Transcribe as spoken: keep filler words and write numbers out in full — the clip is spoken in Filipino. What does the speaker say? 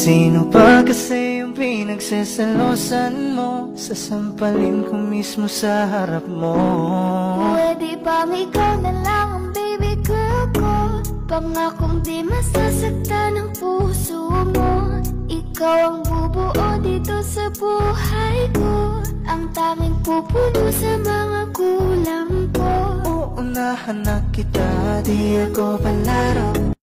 Sino pa kasi yung pinagsasalosan mo? Sasampalin ko mismo sa harap mo. Pwede bang ikaw na lang ang baby girl ko? Pangakong di masasaktan ang puso mo. Ikaw ang bubuo dito sa buhay ko, ang tanging pupuno sa mga kulang ko. Uunahan na kita, di ako palaro.